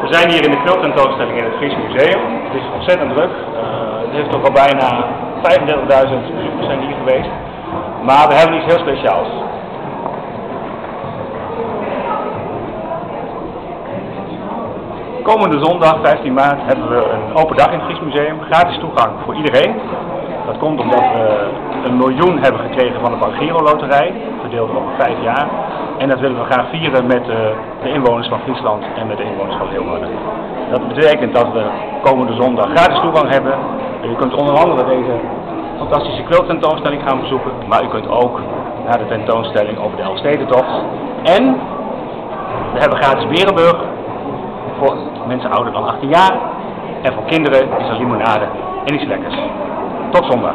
We zijn hier in de quilttentoonstelling in het Fries Museum. Het is ontzettend druk. Het heeft toch al bijna 35.000 bezoekers zijn hier geweest. Maar we hebben iets heel speciaals. Komende zondag 15 maart hebben we een open dag in het Fries Museum. Gratis toegang voor iedereen. Dat komt omdat we 1 miljoen hebben gekregen van de Bank Giro Loterij, verdeeld over 5 jaar. En dat willen we graag vieren met de inwoners van Friesland en met de inwoners van Leeuwarden. Dat betekent dat we komende zondag gratis toegang hebben. U kunt onder andere deze fantastische quilttentoonstelling gaan bezoeken, maar u kunt ook naar de tentoonstelling over de Elfstedentocht. En we hebben gratis Berenburg voor mensen ouder dan 18 jaar. En voor kinderen is er limonade en iets lekkers. Tot zondag.